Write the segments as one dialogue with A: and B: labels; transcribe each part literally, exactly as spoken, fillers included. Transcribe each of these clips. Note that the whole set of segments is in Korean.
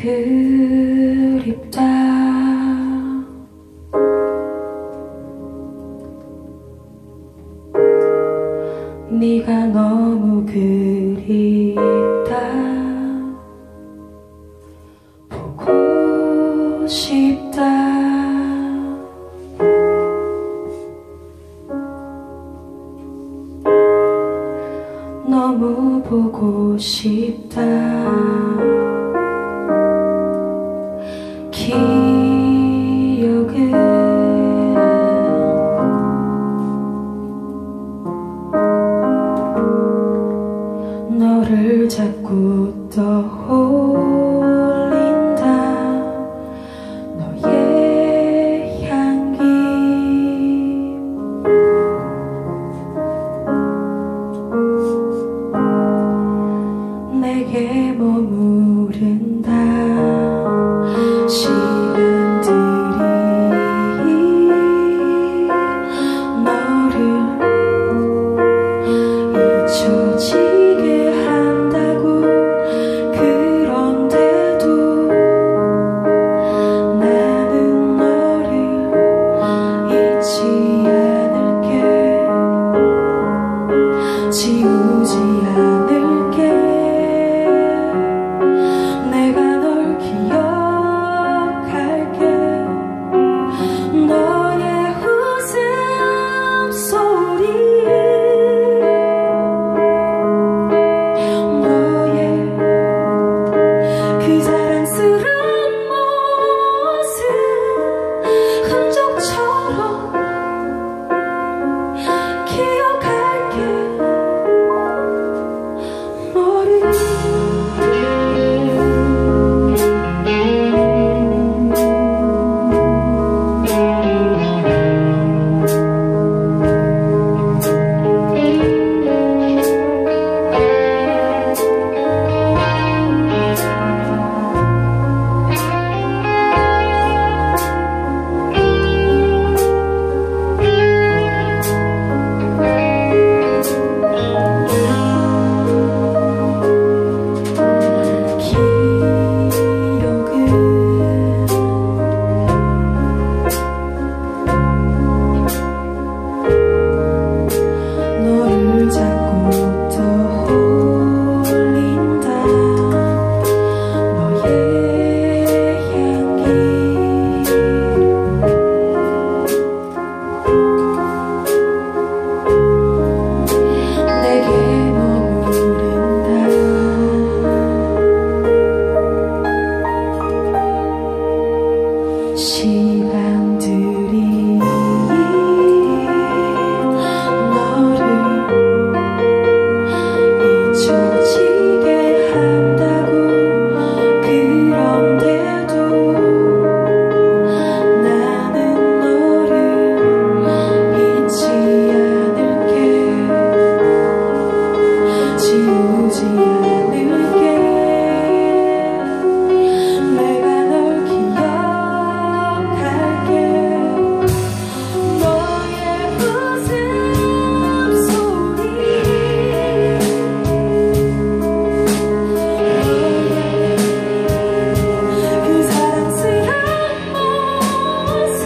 A: 그립다. 네가 너무 그립다. 보고 싶다. 너무 보고 싶다. 기억은 너를 자꾸 떠올린다. 너의 향기 내게 머무른다. 시간들이 너를 잊혀지게 한다고. 그런데도 나는 너를 잊지 않을게. 지우지 않을게. 내가 널 기억할게. 너의 웃음소리, 너의 그 자랑스러운 모습, 흔적처럼 기억할게. 너를 시간들이 너를 잊혀지게 한다고. 그런데도 나는 너를 잊지 않을게. 지우지 않을게. 내가 널 기억할게. 너의 웃음소리, 그 사랑스러운 모습,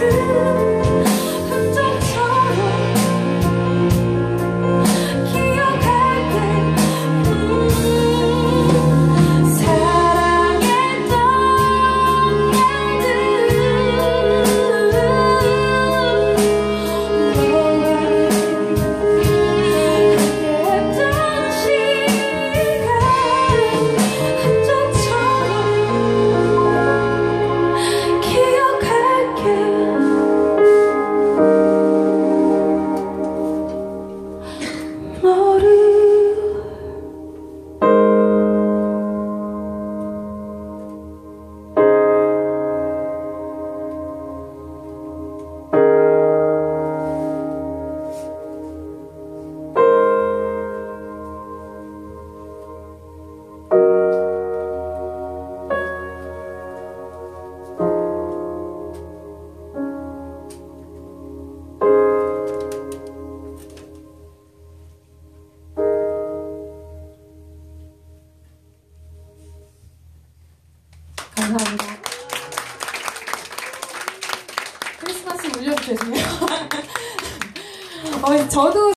A: 흔적처럼 기억할게. 음
B: 감사합니다. 크리스마스 울려도 죄송해요. 어, 저도